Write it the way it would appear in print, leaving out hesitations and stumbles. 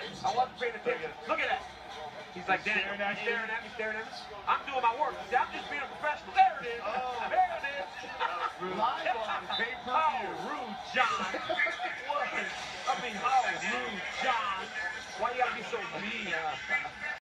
I wasn't paying attention. Look at that. He's like, Daniel, staring at me. I'm doing my work. See, I'm just being a professional. There it is. Oh. There it is. Live on pay-per-view. Oh, rude, John. What? I mean, how rude, John. Why you gotta be so mean?